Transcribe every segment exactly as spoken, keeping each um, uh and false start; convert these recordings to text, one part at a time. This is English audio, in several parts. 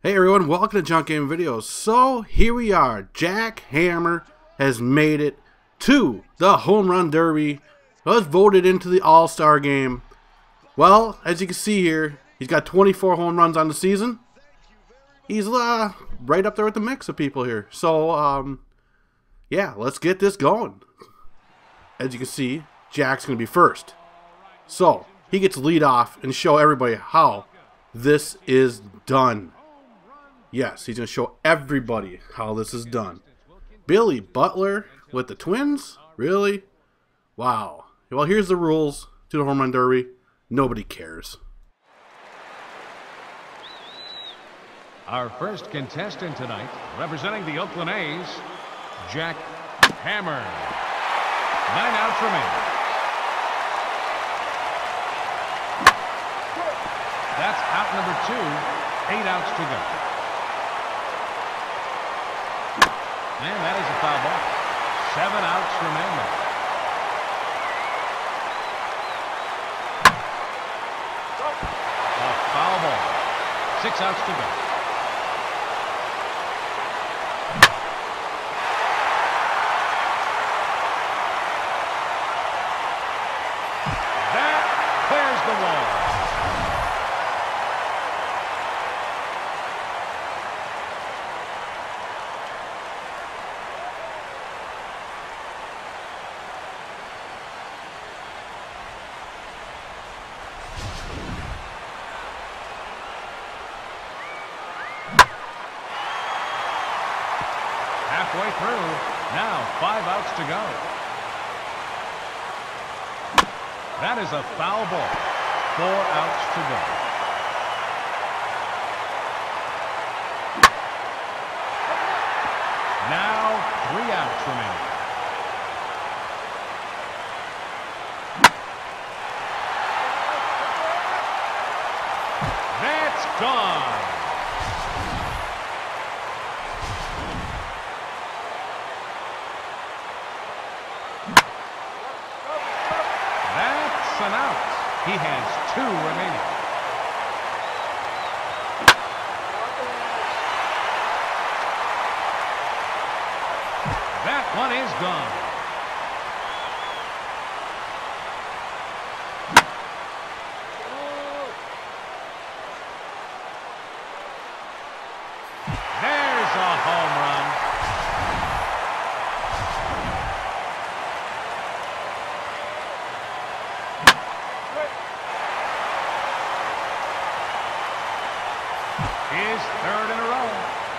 Hey everyone, welcome to Junk Game Videos. So here we are. Jack Hammer has made it to the Home Run Derby. Was voted into the All-Star Game. Well, as you can see here, he's got twenty-four home runs on the season. He's uh, right up there with the mix of people here. So um, yeah, let's get this going. As you can see, Jack's gonna be first. So he gets to lead off and show everybody how this is done. Yes, he's going to show everybody how this is done. Billy Butler with the Twins? Really? Wow. Well, here's the rules to the Home Run Derby. Nobody cares. Our first contestant tonight, representing the Oakland A's, Jack Hammer. Nine outs remaining. That's out number two. Eight outs to go. And that is a foul ball. Seven outs remaining. A foul ball. Six outs to go. That clears the wall. Halfway through, now five outs to go. That is a foul ball. Four outs to go. Now three outs remaining. That's gone. An out. He has two remaining. That one is gone. There's a home run. His third in a row.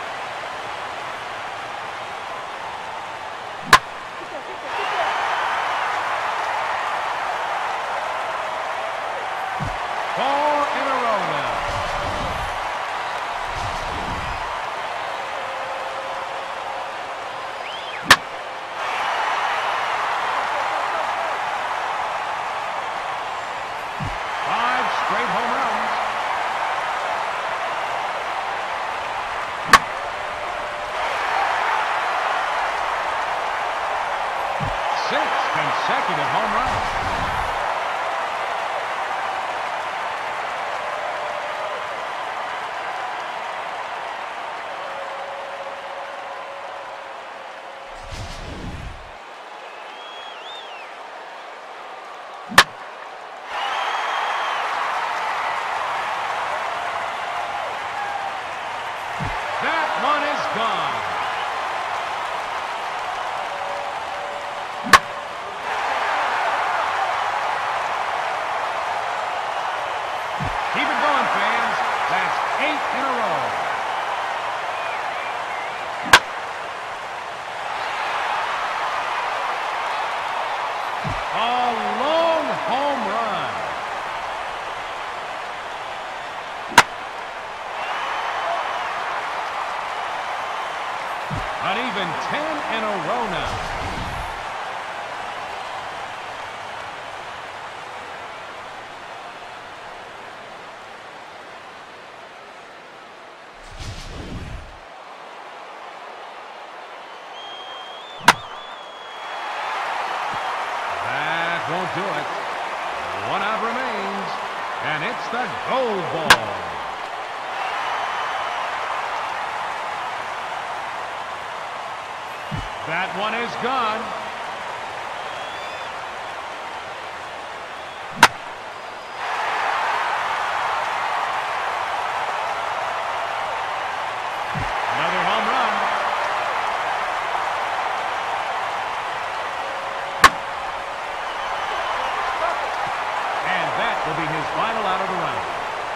Four in a row now. Five straight home runs. Six consecutive home runs. That one is gone. Keep it going, fans. That's eight in a row. A long home run. An even ten in a row now. Won't do it. One out remains, and it's the gold ball. That one is gone. Another home run. And that will be his final out of the round.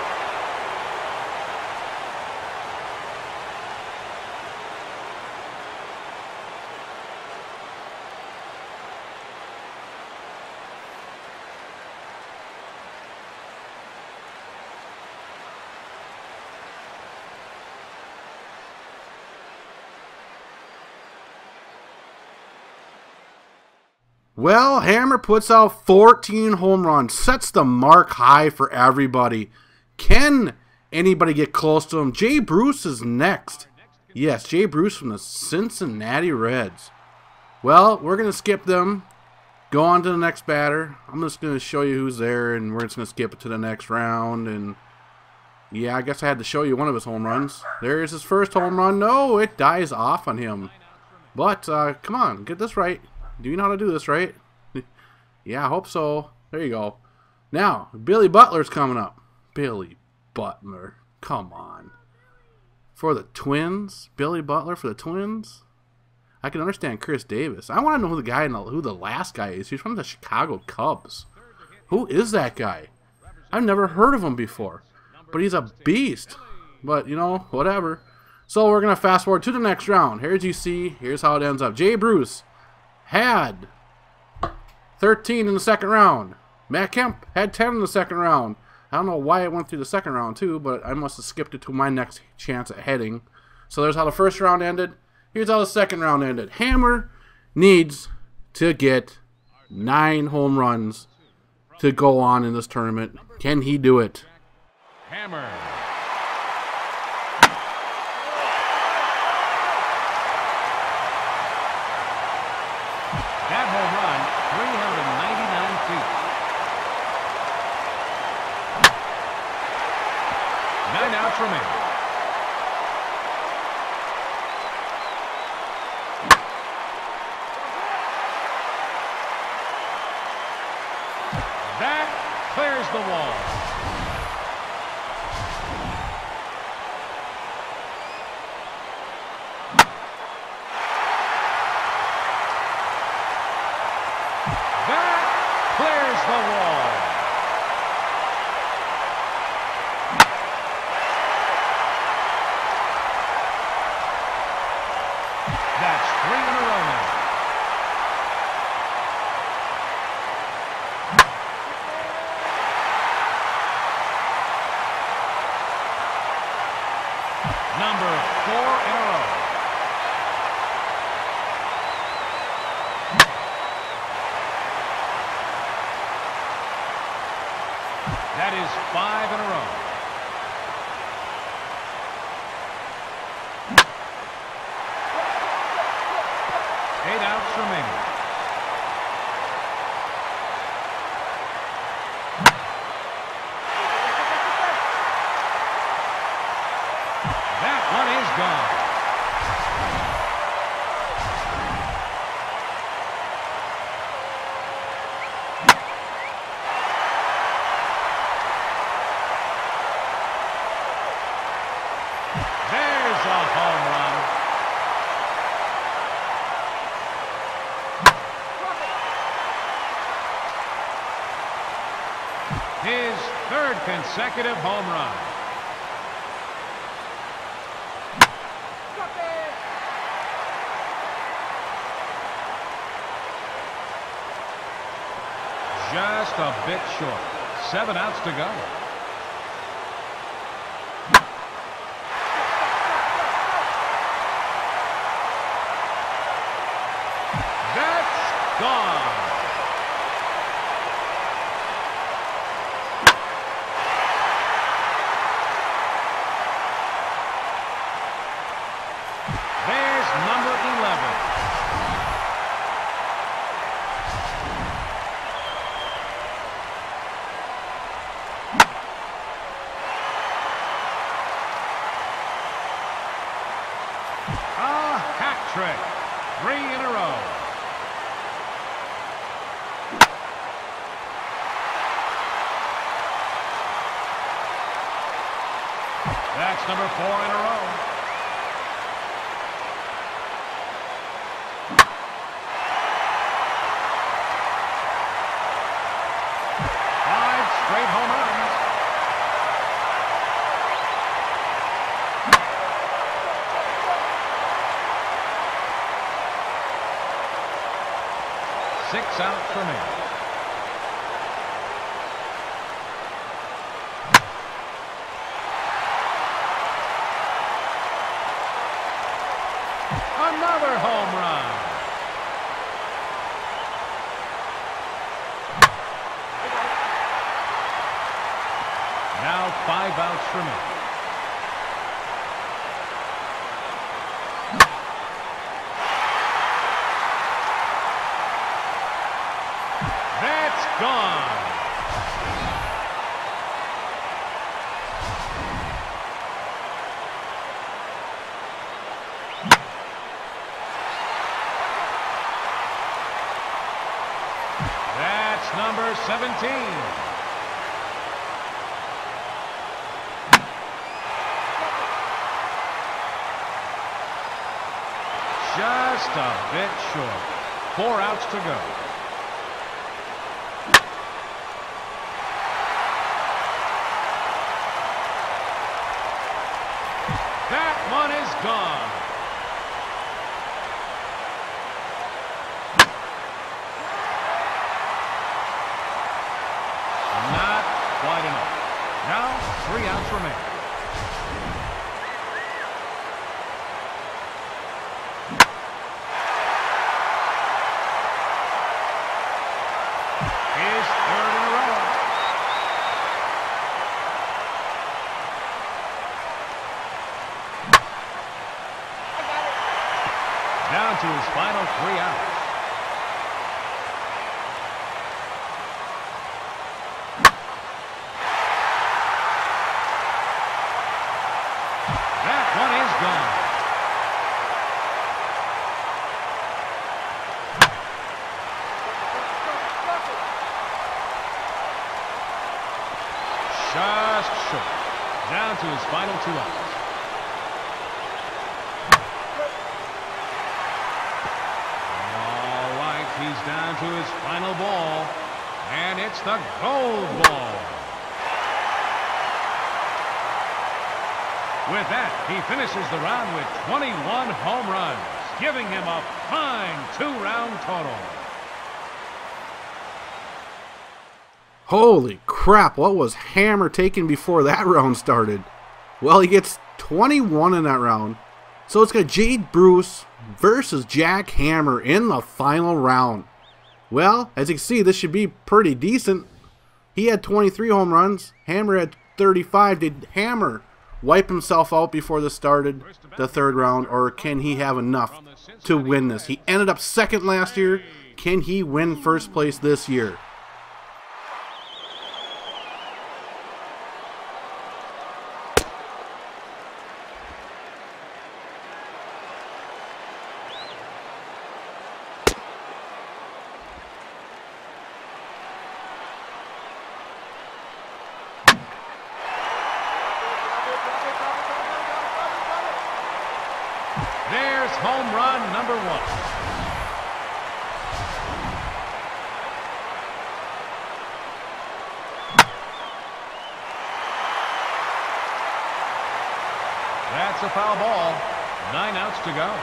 Well, Hammer puts out fourteen home runs, sets the mark high for everybody. Can anybody get close to him? Jay Bruce is next. Yes, Jay Bruce from the Cincinnati Reds. Well, we're going to skip them. Go on to the next batter. I'm just going to show you who's there, and we're just going to skip it to the next round. And yeah, I guess I had to show you one of his home runs. There's his first home run. No, it dies off on him. But, uh, come on, get this right. Do you know how to do this, right? Yeah, I hope so. There you go. Now, Billy Butler's coming up. Billy Butler. Come on. For the Twins? Billy Butler for the Twins? I can understand Chris Davis. I want to know who the guy, in the, who the last guy is. He's from the Chicago Cubs. Who is that guy? I've never heard of him before. But he's a beast. But, you know, whatever. So we're going to fast forward to the next round. Here's you see. Here's how it ends up. Jay Bruce had thirteen in the second round. Matt Kemp had ten in the second round. I don't know why it went through the second round too, but I must have skipped it to my next chance at heading. So there's how the first round ended. Here's how the second round ended. Hammer needs to get nine home runs to go on in this tournament. Can he do it? Hammer. That home run, three hundred ninety-nine feet. Nine outs remaining. That clears the wall. Clears the wall. That's three in a row now. Number four in a row. That is five in a row. Eight outs remaining. That one is gone. There's a home run. His third consecutive home run. Just a bit short. Seven outs to go. That's gone. There's number eleven. A hat trick. three in a row. That's number four in a row. Five straight home runs. Six outs remaining. Another home run. Now five outs remain. That's gone. That's number seventeen. Just a bit short. Four outs to go. That one is gone. Not quite enough. Now three outs remain. His third in a row. Down to his final three outs. That one is gone. Just short. Down to his final two outs. All right, he's down to his final ball, and it's the gold ball. With that, he finishes the round with twenty-one home runs, giving him a fine two-round total. Holy crap, what was Hammer taking before that round started? Well, he gets twenty-one in that round. So it's got Jade Bruce versus Jack Hammer in the final round. Well, as you can see, this should be pretty decent. He had twenty-three home runs. Hammer had thirty-five. Did Hammer wipe himself out before this started, the third round, or can he have enough to win this? He ended up second last year. Can he win first place this year? There's home run number one. That's a foul ball. Nine outs to go.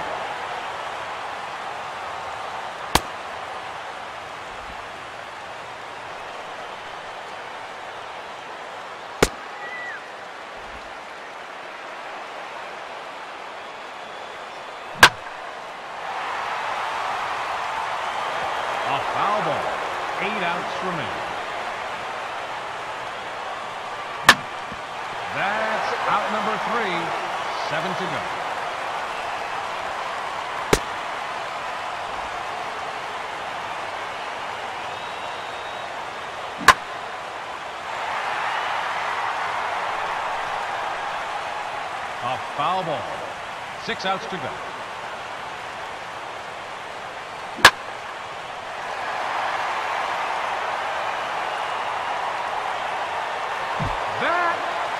A foul ball. Eight outs remain. That's out number three. Seven to go. A foul ball. Six outs to go.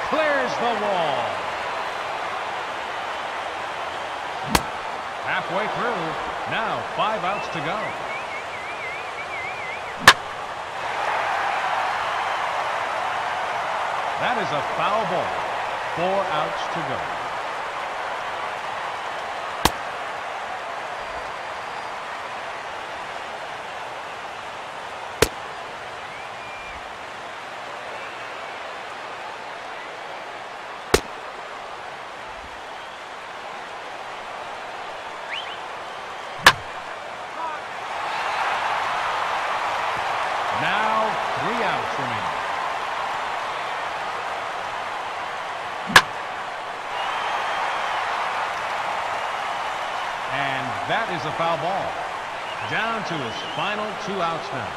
clears the wall. Halfway through. Now five outs to go. That is a foul ball. Four outs to go. Now three outs remaining. And that is a foul ball. Down to his final two outs now.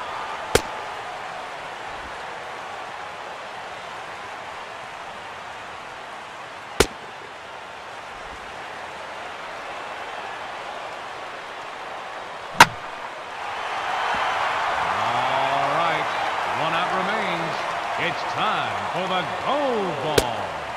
All right, one out remains. It's time for the gold ball.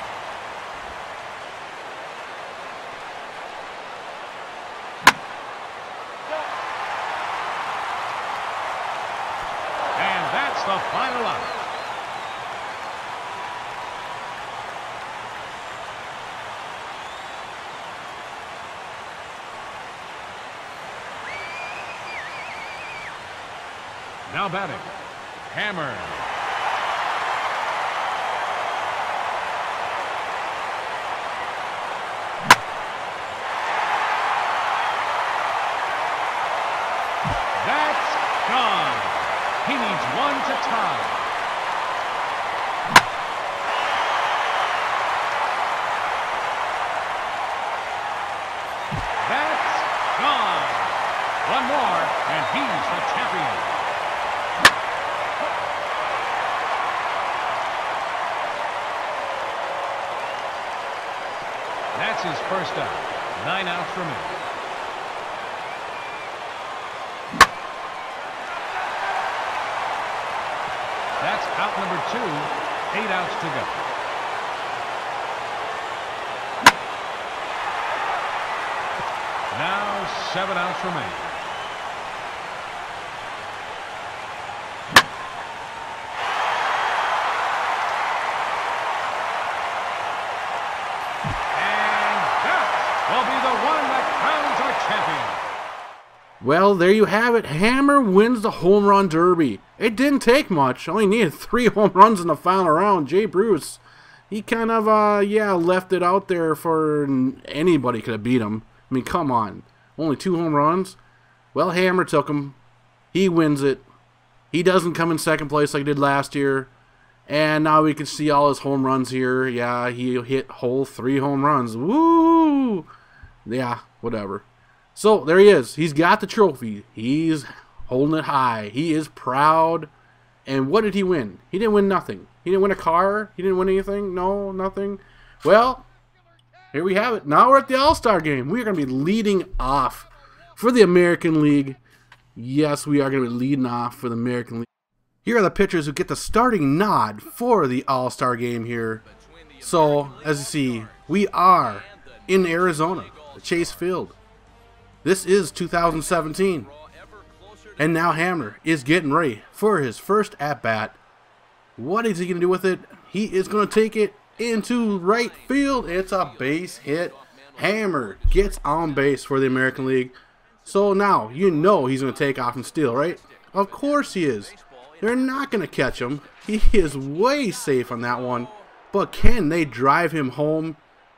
The final out. Now batting, Hammer. That's gone. He needs one to tie. That's gone. One more, and he's the champion. That's his first out. Nine outs remaining. That's out number two, eight outs to go. Now seven outs remain. And that will be the one that crowns our champion. Well, there you have it. Hammer wins the home run derby. It didn't take much. Only needed three home runs in the final round. Jay Bruce, he kind of, uh, yeah, left it out there for anybody could have beat him. I mean, come on. Only two home runs? Well, Hammer took him. He wins it. He doesn't come in second place like he did last year. And now we can see all his home runs here. Yeah, he hit whole three home runs. Woo! Yeah, whatever. So, there he is. He's got the trophy. He's holding it high. He is proud. And what did he win? He didn't win nothing. He didn't win a car. He didn't win anything. No, nothing. Well, here we have it. Now we're at the All-Star game. We're going to be leading off for the American League. Yes, we are going to be leading off for the American League. Here are the pitchers who get the starting nod for the All-Star game here. So, as you see, we are in Arizona, the Chase Field. This is two thousand seventeen. And now Hammer is getting ready for his first at-bat. What is he going to do with it? He is going to take it into right field. It's a base hit. Hammer gets on base for the American League. So now you know he's going to take off and steal, right? Of course he is. They're not going to catch him. He is way safe on that one. But can they drive him home?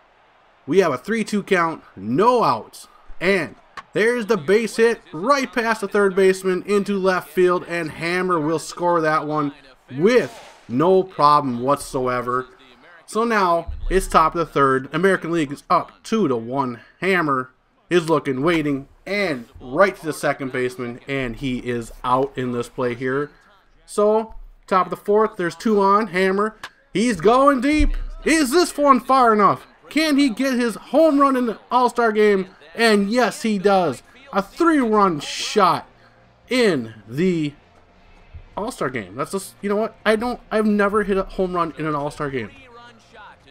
We have a three two count, no outs. And there's the base hit right past the third baseman into left field, and Hammer will score that one with no problem whatsoever. So now it's top of the third. American League is up two to one. Hammer is looking, waiting, and right to the second baseman, and he is out in this play here. So top of the fourth, there's two on. Hammer, he's going deep. Is this one far enough? Can he get his home run in the All-Star game? And yes, he does. A three-run shot in the All-Star game. That's just, you know what? I don't, I've never hit a home run in an All-Star game.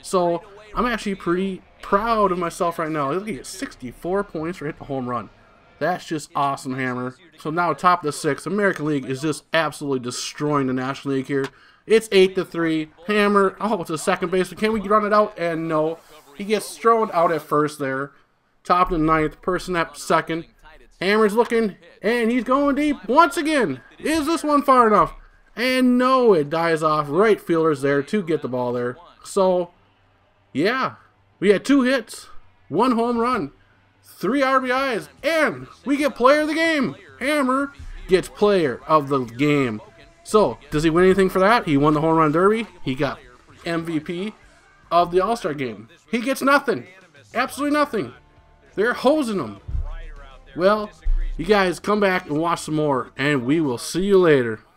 So I'm actually pretty proud of myself right now. Look at sixty-four points for hitting a home run. That's just awesome, Hammer. So now top of the sixth, American League is just absolutely destroying the National League here. It's eight to three. Hammer, oh, it's a second baseman. Can we run it out? And no. He gets thrown out at first there. Top of the ninth, person at second. Hammer's looking, and he's going deep once again. Is this one far enough? And no, it dies off. Right fielder's there to get the ball there. So, yeah, we had two hits, one home run, three R B Is, and we get player of the game. Hammer gets player of the game. So, does he win anything for that? He won the home run derby. He got M V P of the All-Star game. He gets nothing. Absolutely nothing. They're hosing him. Well, you guys come back and watch some more, and we will see you later.